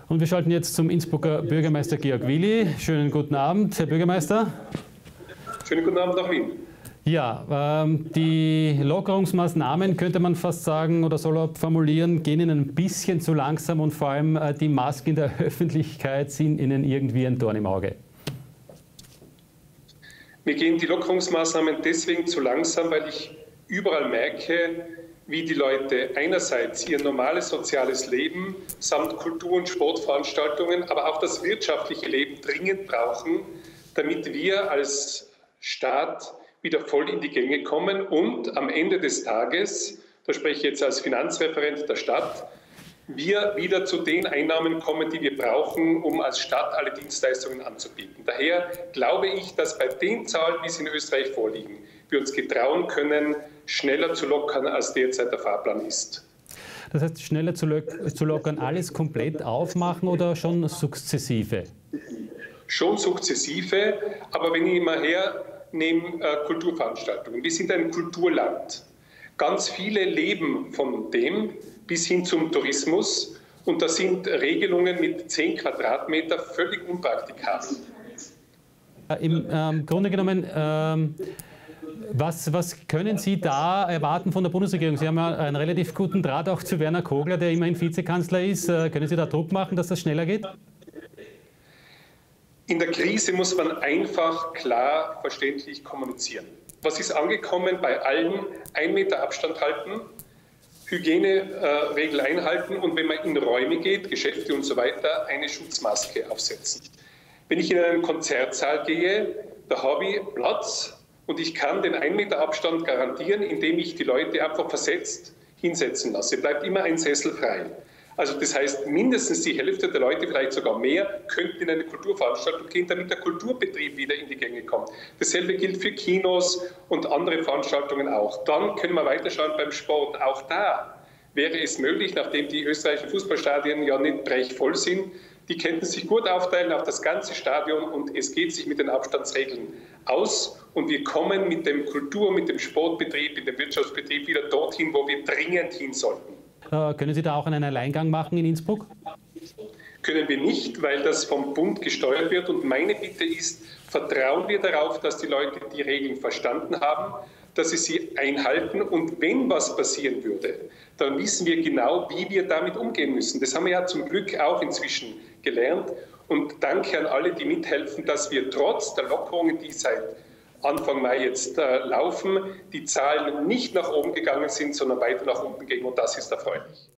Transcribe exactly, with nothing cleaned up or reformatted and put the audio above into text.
Und wir schalten jetzt zum Innsbrucker Bürgermeister Georg Willi. Schönen guten Abend, Herr Bürgermeister. Schönen guten Abend nach Wien. Ja, ähm, die Lockerungsmaßnahmen, könnte man fast sagen oder soll formulieren, gehen Ihnen ein bisschen zu langsam und vor allem äh, die Masken in der Öffentlichkeit sind Ihnen irgendwie ein Dorn im Auge. Mir gehen die Lockerungsmaßnahmen deswegen zu langsam, weil ich überall merke, wie die Leute einerseits ihr normales soziales Leben samt Kultur- und Sportveranstaltungen, aber auch das wirtschaftliche Leben dringend brauchen, damit wir als Staat wieder voll in die Gänge kommen und am Ende des Tages, da spreche ich jetzt als Finanzreferent der Stadt, wir wieder zu den Einnahmen kommen, die wir brauchen, um als Stadt alle Dienstleistungen anzubieten. Daher glaube ich, dass bei den Zahlen, wie sie in Österreich vorliegen, wir uns getrauen können, schneller zu lockern, als derzeit der Fahrplan ist. Das heißt, schneller zu, lo zu lockern, alles komplett aufmachen oder schon sukzessive? Schon sukzessive, aber wenn ich mal hernehme, äh, Kulturveranstaltungen. Wir sind ein Kulturland. Ganz viele leben von dem bis hin zum Tourismus und da sind Regelungen mit zehn Quadratmeter völlig unpraktikabel. Im ähm, Grunde genommen, ähm, was, was können Sie da erwarten von der Bundesregierung? Sie haben ja einen relativ guten Draht auch zu Werner Kogler, der immerhin Vizekanzler ist. Äh, können Sie da Druck machen, dass das schneller geht? In der Krise muss man einfach klar verständlich kommunizieren. Was ist angekommen? Bei allen ein Meter Abstand halten, Hygieneregel äh, einhalten und wenn man in Räume geht, Geschäfte und so weiter, eine Schutzmaske aufsetzen. Wenn ich in einen Konzertsaal gehe, da habe ich Platz und ich kann den ein Meter Abstand garantieren, indem ich die Leute einfach versetzt hinsetzen lasse. Bleibt immer ein Sessel frei. Also das heißt, mindestens die Hälfte der Leute, vielleicht sogar mehr, könnten in eine Kulturveranstaltung gehen, damit der Kulturbetrieb wieder in die Gänge kommt. Dasselbe gilt für Kinos und andere Veranstaltungen auch. Dann können wir weiterschauen beim Sport. Auch da wäre es möglich, nachdem die österreichischen Fußballstadien ja nicht brechvoll sind, die könnten sich gut aufteilen auf das ganze Stadion und es geht sich mit den Abstandsregeln aus. Und wir kommen mit dem Kultur-, mit dem Sportbetrieb, mit dem Wirtschaftsbetrieb wieder dorthin, wo wir dringend hin sollten. Äh, können Sie da auch einen Alleingang machen in Innsbruck? Können wir nicht, weil das vom Bund gesteuert wird. Und meine Bitte ist, vertrauen wir darauf, dass die Leute die Regeln verstanden haben, dass sie sie einhalten. Und wenn was passieren würde, dann wissen wir genau, wie wir damit umgehen müssen. Das haben wir ja zum Glück auch inzwischen gelernt. Und danke an alle, die mithelfen, dass wir trotz der Lockerungen, die seit Anfang Mai jetzt äh, laufen, die Zahlen nicht nach oben gegangen sind, sondern weiter nach unten gehen und das ist erfreulich.